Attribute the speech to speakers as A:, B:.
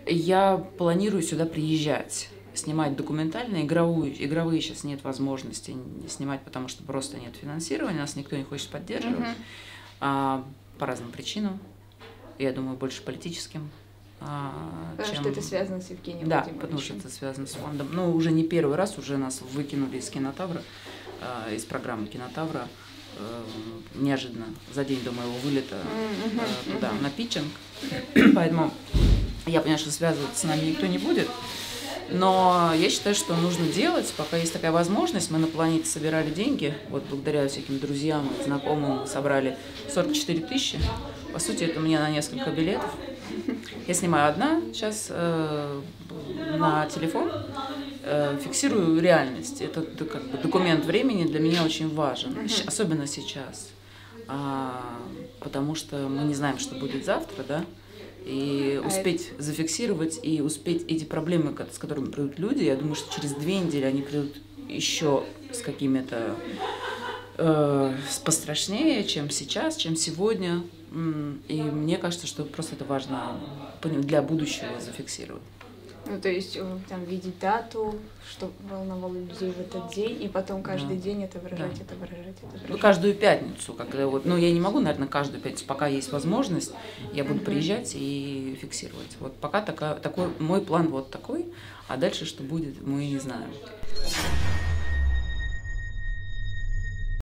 A: Я планирую сюда приезжать, снимать документальные, игровые сейчас нет возможности снимать, потому что просто нет финансирования, нас никто не хочет поддерживать, по разным причинам, я думаю, больше политическим.
B: Потому что это связано с Евгением
A: Да,
B: Владимировичем.
A: потому что это связано с фондом. Ну, уже не первый раз, уже нас выкинули из кинотавра, из программы кинотавра, неожиданно, за день до моего вылета туда, на питчинг. Поэтому я понимаю, что связываться с нами никто не будет. Но я считаю, что нужно делать, пока есть такая возможность. Мы на планете собирали деньги, вот благодаря всяким друзьям и знакомым мы собрали 44 тысячи. По сути, это мне на несколько билетов. Я снимаю одна сейчас на телефон, фиксирую реальность. Это как бы документ времени для меня очень важен, особенно сейчас. Потому что мы не знаем, что будет завтра, да? И успеть зафиксировать, и успеть эти проблемы, с которыми придут люди, я думаю, что через 2 недели они придут еще с какими-то пострашнее, чем сейчас, чем сегодня. И мне кажется, что просто это важно для будущего зафиксировать.
B: Ну, то есть там видеть дату, что волновало людей в этот день, и потом каждый день это выражать, это выражать.
A: Ну, каждую пятницу, когда вот, ну, я не могу, наверное, каждую пятницу, пока есть возможность, я буду приезжать и фиксировать. Вот пока такой мой план вот такой, а дальше что будет, мы не знаем.